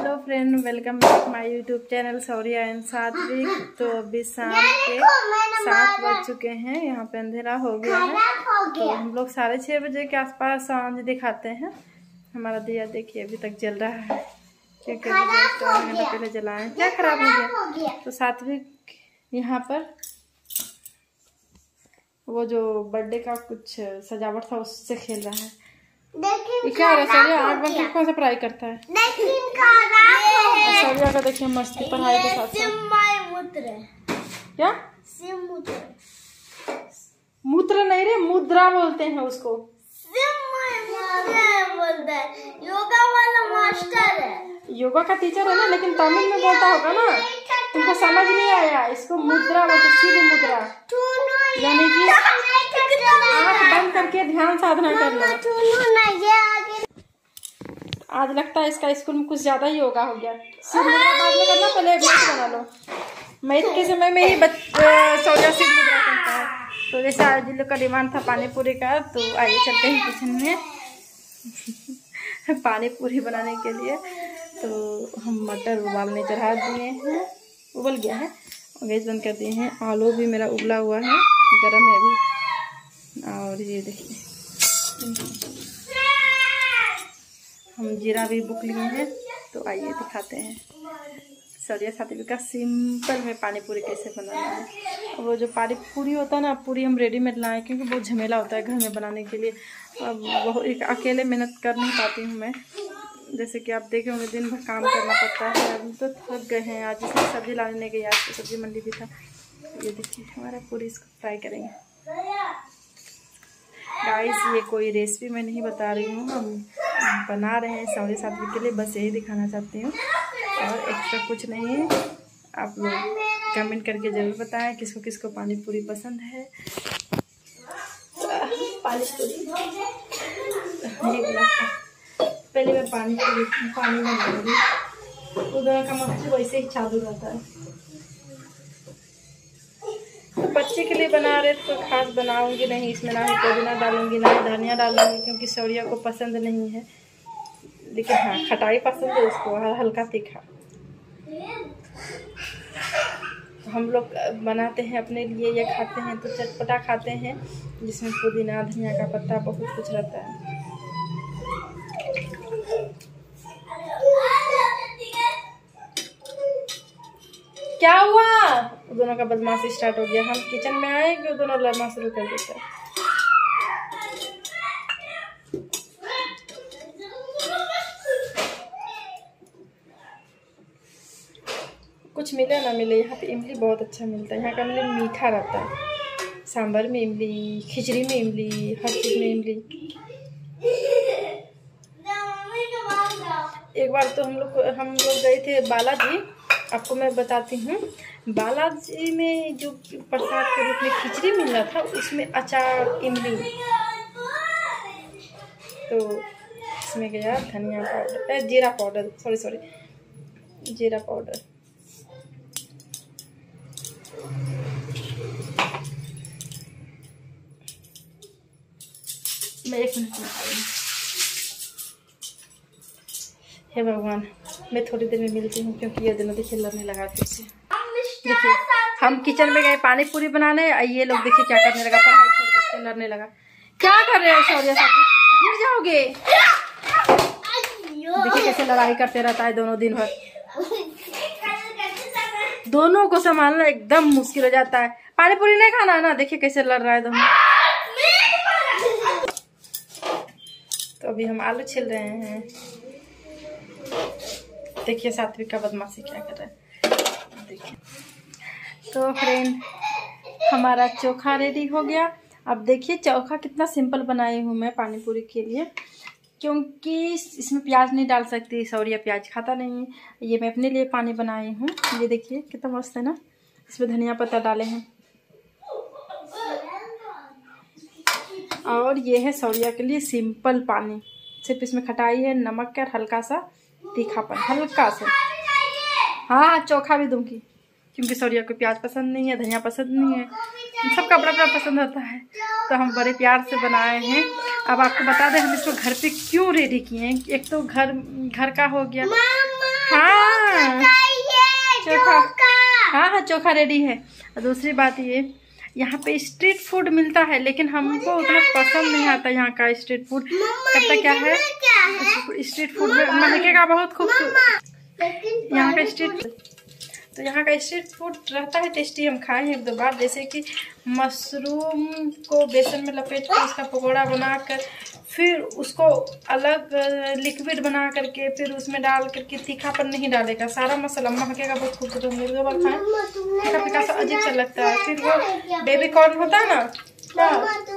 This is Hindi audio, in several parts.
Hello friend, welcome back my YouTube channel Shaurya and Satvik. तो अभी शाम के 7 बज चुके हैं, यहाँ पे अंधेरा हो गया है। तो हम लोग 6:30 बजे के आसपास सांझ दिखाते हैं। हमारा दिया देखिए अभी तक जल रहा है, क्योंकि पहले जलाएं। क्या खराब हो गया? तो सात्विक यहाँ पर वो जो बर्थडे का कुछ सजावट था उससे खेल रहा है। क्या हो रहा है? 8 बजे कौन सा पढ़ाई करता है? शौर्या का देखिए मस्ती पढ़ाई के साथ क्या मूत्र नहीं रे, मुद्रा बोलते हैं उसको। योगा वाला मास्टर है, योगा का टीचर है ना, लेकिन तमिल में बोलता होगा ना, तुमको समझ नहीं आया। इसको मुद्रा बोलते, शिव मुद्रा, यानी कि आँख बंद करके ध्यान साधना करना। आज लगता है इसका स्कूल में कुछ ज्यादा ही योगा हो गया। शिव मुद्रा बाद में करना, पहले मैथ बना लो। मैथ के समय में ही शौर्या शिव मुद्रा करता है। तो जैसे आज लोग का डिमांड था पानी पूरी का, तो आइए चलते हैं किचन में पानी पूरी बनाने के लिए। तो हम मटर उबालने चढ़ा दिए हैं, उबल गया है, गैस बंद कर दिए हैं। आलू भी मेरा उबला हुआ है, गरम है अभी। और ये देखिए हम जीरा भी बुक लिए हैं। तो आइए दिखाते हैं शौर्या सात्विक का सिंपल में पानी पूरी कैसे बनाना है। वो जो पानी पूरी होता है ना, पूरी हम रेडीमेड लाएं, क्योंकि बहुत झमेला होता है घर में बनाने के लिए। अब वो एक अकेले मेहनत कर नहीं पाती हूँ मैं। जैसे कि आप देखे होंगे दिन भर काम करना पड़ता है। अभी तो थक गए हैं। आज इसमें सब्जी लाने नहीं गई, आज तो सब्जी मंडी भी था। ये देखिए हमारा पूरी, इसको फ्राई करेंगे गाइस। ये कोई रेसिपी मैं नहीं बता रही हूँ, हम बना रहे हैं शौर्या सात्विक के लिए, बस यही दिखाना चाहती हूँ और एक्स्ट्रा कुछ नहीं है। आप लोग कमेंट करके ज़रूर बताएं किसको किसको पानी पूरी पसंद है। पानी पूरी पहले मैं पानी में डालूंगी, उधर का मक्खी वैसे ही चालू रहता है। तो बच्चे के लिए बना रहे तो खास बनाऊंगी नहीं, इसमें ना ही पुदीना डालूंगी ना ही धनिया डालूंगी, क्योंकि शौर्या को पसंद नहीं है। लेकिन हाँ, खटाई पसंद है उसको, हल्का तीखा। हम लोग बनाते हैं अपने लिए, ये खाते हैं तो चटपटा खाते हैं, जिसमें पुदीना धनिया का पत्ता बहुत कुछ रहता है। क्या हुआ? दोनों का बदमाशी स्टार्ट हो गया। हम किचन में आए कि दोनों लड़ना शुरू कर देते हैं। कुछ मिले ना मिले, यहाँ पे इमली बहुत अच्छा मिलता है। यहाँ का इमली मीठा रहता है। सांभर में इमली, खिचड़ी में इमली, हर चीज़ में इमली। एक बार तो हम लोग गए थे बालाजी। आपको मैं बताती हूँ, बालाजी में जो प्रसाद के रूप में खिचड़ी मिल रहा था, उसमें अचार इमली। तो इसमें गया धनिया पाउडर, जीरा पाउडर, सॉरी जीरा पाउडर। मैं 1 मिनट में हे भगवान, मैं थोड़ी देर में मिलती हूँ, क्योंकि ये दोनों देखिए लड़ने लगा फिर से। देखिए हम किचन में गए पानी पूरी बनाने, ये लोग देखिए क्या करने लगा, पढ़ाई छोड़ करके लड़ने लगा। क्या कर रहे हो शौर्या साहब? गिर जाओगे। देखिए कैसे लड़ाई करते रहता है दोनों दिन भर। दोनों को संभालना एकदम मुश्किल हो जाता है। पानी पूरी नहीं खाना है ना, देखिए कैसे लड़ रहा है दोनों। तो अभी हम आलू छिल रहे हैं। देखिए सात्विक का बदमाशी क्या कर रहा है, देखिए। तो फ्रेंड हमारा चोखा रेडी हो गया। अब देखिए चोखा कितना सिंपल बनाई हूँ मैं पानी पूरी के लिए, क्योंकि इसमें प्याज नहीं डाल सकती, शौर्या प्याज खाता नहीं है। ये मैं अपने लिए पानी बनाई हूँ। ये देखिए कितना मस्त है ना, इसमें धनिया पत्ता डाले हैं। और ये है शौर्या के लिए सिंपल पानी, सिर्फ इसमें खटाई है, नमक है, हल्का सा तीखापन, हल्का सा। हाँ चोखा भी दूंगी, क्योंकि शौर्या को प्याज पसंद नहीं है, धनिया पसंद नहीं है, सबका अपना अपना पसंद होता है। तो हम बड़े प्यार से बनाए हैं। अब आपको बता दें हम इसको घर पे क्यों रेडी किए हैं। एक तो घर का हो गया, हाँ चोखा, हाँ हाँ चोखा रेडी है। और दूसरी बात ये, यहाँ पे स्ट्रीट फूड मिलता है लेकिन हमको उतना पसंद नहीं आता यहाँ का स्ट्रीट फूड। करता क्या है, स्ट्रीट फूड में महंगे का बहुत खूबसूरत यहाँ का स्ट्रीट, तो यहाँ का स्ट्रीट फूड रहता है टेस्टी। हम खाए हैं 1-2 बार, जैसे कि मशरूम को बेसन में लपेट कर उसका पकौड़ा बनाकर, फिर उसको अलग लिक्विड बना करके फिर उसमें डाल करके, तीखापन नहीं डालेगा, सारा मसाला महकेगा बहुत खूबसूरत। हम 1-2 बार खाएं, फीका फीका सा अजीब सा लगता है। फिर वो बेबी कॉर्न होता है ना, क्या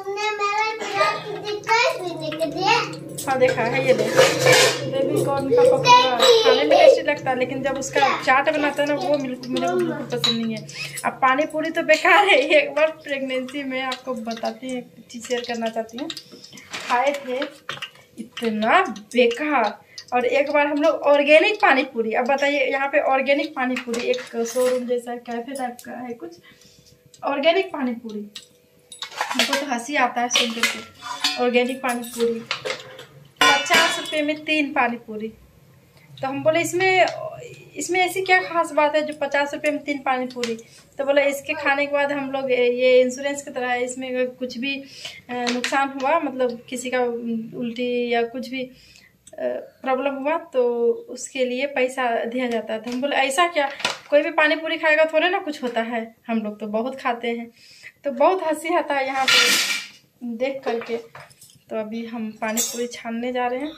हाँ देखा है, ये बेबी कॉर्न का पकौड़ा खाने में टेस्टी लगता है, लेकिन जब उसका चाट बनाता है ना वो मुझे बिल्कुल पसंद नहीं है। अब पानी पूरी तो बेकार है। एक बार प्रेगनेंसी में आपको बताती हूँ, एक चीज़ शेयर करना चाहती हूँ, खाए थे इतना बेकार। और एक बार हम लोग ऑर्गेनिक पानी पूरी, अब बताइए यहाँ पे ऑर्गेनिक पानी पूरी, एक शोरूम जैसा कैफे टाइप का है कुछ, ऑर्गेनिक पानी पूरी, हमको तो हंसी आता है सुन करके। ऑर्गेनिक पानी पूरी 50 रुपये में 3 पानी पूरी। तो हम बोले इसमें ऐसी क्या खास बात है जो 50 रुपये में 3 पानी पूरी। तो बोले इसके खाने के बाद हम लोग, ये इंश्योरेंस की तरह है, इसमें अगर कुछ भी नुकसान हुआ, मतलब किसी का उल्टी या कुछ भी प्रॉब्लम हुआ तो उसके लिए पैसा दिया जाता है। तो हम बोले ऐसा क्या, कोई भी पानी पूरी खाएगा थोड़े ना कुछ होता है, हम लोग तो बहुत खाते हैं। तो बहुत हंसी आता है यहाँ पे देख करके। तो अभी हम पानी पूरी छानने जा रहे हैं।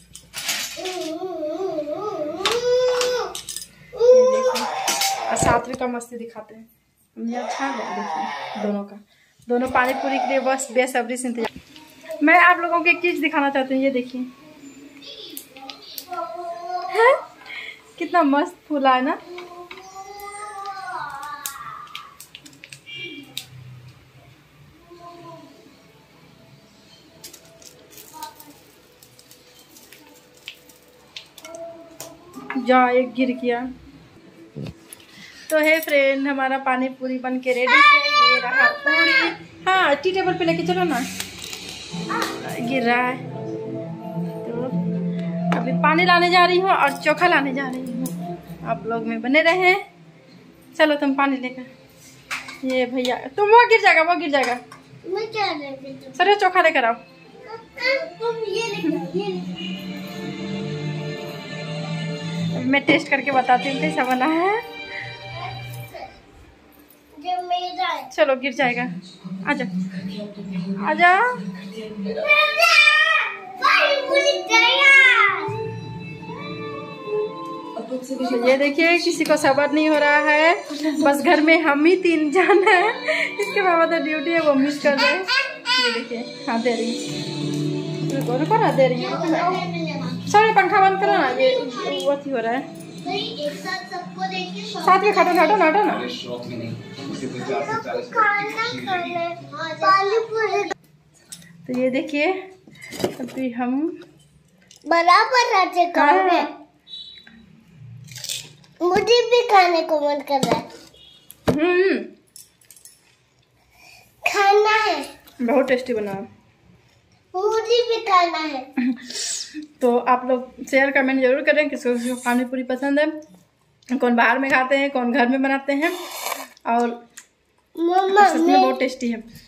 ये देखिए, और सात्विक का मस्ती दिखाते हैं हम यहाँ छान रहे हैं। देखिए दोनों पानी पूरी के लिए बस बेसब्री से इंतजार। मैं आप लोगों को एक चीज़ दिखाना चाहती हूँ, ये देखिए कितना मस्त फूला है ना। जा एक गिर गया। तो है फ्रेंड, हमारा पानी पूरी बन के रेडी है। ये रहा पूरी, हाँ टी टेबल पे लेके चलो ना, गिर रहा है। तो अभी पानी लाने जा रही हूँ और चोखा लाने जा रही हूँ। आप लोग में बने रहे, चलो तुम पानी लेकर। ये भैया तुम, वो गिर जाएगा, वो गिर जाएगा। सर चोखा लेकर आओ। मैं टेस्ट करके बताती हूँ कैसा बना है। चलो गिर जाएगा, आजा आजा। तो ये देखिए, किसी को सब्र नहीं हो रहा है, बस घर में हम ही 3 जन है। इसके बाबा तो ड्यूटी है, वो मिस कर रहे हैं। ये देखिए, हाँ दे रही, रुको ना, दे रही है। सर पंखा बंद करो ना, ये वो हो रहा है। एक साथ में हटो ना। तो ये देखिए, अभी हम बराबर रहते खाने, मुझे भी खाने को मन कर रहा है। खाना है, बहुत टेस्टी बना, मुझे भी खाना है। तो आप लोग शेयर कमेंट जरूर करें किसको पानी पूरी पसंद है, कौन बाहर में खाते हैं, कौन घर में बनाते हैं। और सच में बहुत टेस्टी है।